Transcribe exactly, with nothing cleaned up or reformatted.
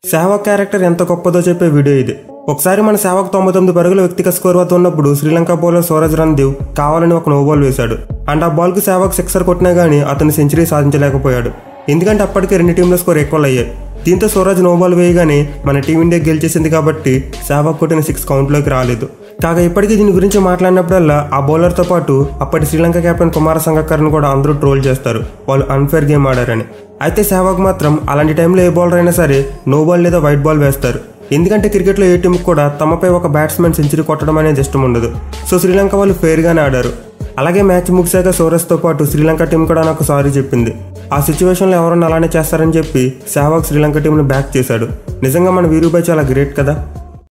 Sehwag character ఎంత గొప్పదో చెప్పే వీడియో ఇది. ఒకసారి మన సెహ్వాగ్ తొంభై తొమ్మిది పరుగుల వ్యక్తిగత స్కోర్ వద్ద ఉన్నప్పుడు శ్రీలంక బౌలర్ సూరజ్ రణదేవ్ కావాలని ఒక నో బాల్ వేశాడు. అండ్ ఆ బాల్ కి సెహ్వాగ్ సిక్సర్ కొట్టినా గానీ అతను సెంచరీ సాధించలేకపోయాడు. ఎందుకంటే అప్పటికే రెండు టీంల స్కోర్ ఈక్వల్ అయ్యాయి. దీంతో సూరజ్ నో బాల్ వేయగానే మన టీమిండియా గెలిచేసింది కాబట్టి సెహ్వాగ్ కొట్టిన సిక్స్ కౌంట్లోకి రాలేదు. కాగా ఇప్పటికీ దీని గురించి మాట్లాడినప్పుడల్లా ఆ బౌలర్తో పాటు అప్పటి శ్రీలంక కెప్టెన్ కుమార సంగక్కర్ను కూడా అందరూ ట్రోల్ చేస్తారు, వాళ్ళు అన్ఫేర్ గేమ్ ఆడారని. అయితే సెహ్వాగ్ మాత్రం అలాంటి టైంలో ఏ బౌలర్ అయినా సరే నో బాల్ లేదా వైట్ బాల్ వేస్తారు. ఎందుకంటే క్రికెట్లో ఏ టీంకి కూడా తమపై ఒక బ్యాట్స్మెన్ సెంచరీ కొట్టడం అనేది ఇష్టం ఉండదు. సో శ్రీలంక వాళ్ళు ఫెయిర్గానే ఆడారు. అలాగే మ్యాచ్ ముగిశాక సూరజ్తో పాటు శ్రీలంక టీం కూడా నాకు సారీ చెప్పింది. ఆ సిచ్యువేషన్లో ఎవరన్నా అలానే చేస్తారని చెప్పి సెహ్వాగ్ శ్రీలంక టీంను బ్యాక్ చేశాడు. నిజంగా మన వీరుభాయ్ చాలా గ్రేట్ కదా.